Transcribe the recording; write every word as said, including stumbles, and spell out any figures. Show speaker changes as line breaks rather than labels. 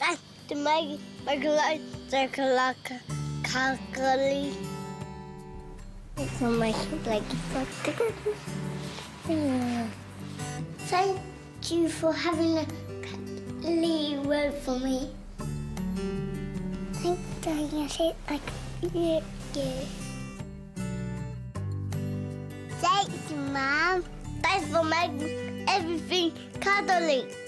That's to make make like like Cug-ly. It's on my like Thank you for having a cuddly word for me. Thanks for doing it like yeah, yeah. Thanks, Mom. Thanks for making everything cuddly.